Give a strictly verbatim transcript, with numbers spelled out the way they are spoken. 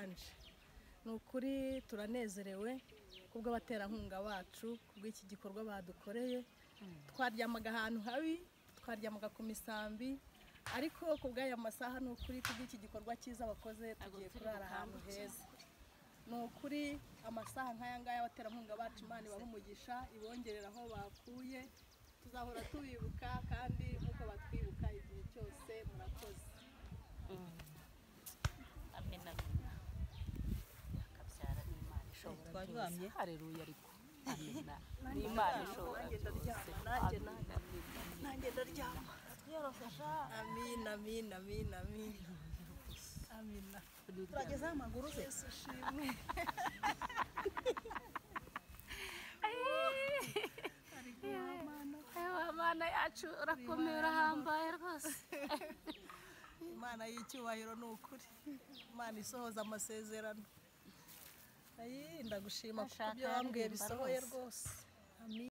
Ange. Nukuri turanezerewe kubwo abaterankunga bacu kubw'iki gikorwa badukoreye. Twaryamaga ahantu habi, twaryamaga ku misambi, ariko kubw'aya masaha nukuri kubw'iki gikorwa cyiza bakoze tugiye kurara ahantu heza. Nukuri amasaha nk'aya ngaya abaterankunga bacu Imana ibaha umugisha, ibongerera aho bakuye, tuzahora tubibuka kandi nkuko batwibuka igihe cyose. Murakoze. Amina. Yakabyara n'Imana ishobora. Twanyamye. Haleluya ariko. Amina. N'Imana ishobora. Nanjye nanjye ndaryama. Yorosha. Amina, amina, amina, amina. Amina. Turageza amaguru se. Yesu shimwe. Ewa Mana yacu urakomeye urahambaye rwose. Imana y'icyubahiro nukuri. Imana isohoza amasezerano. Ayi ndagushima kuko byo wambwiye bisohoye rwose. Amina.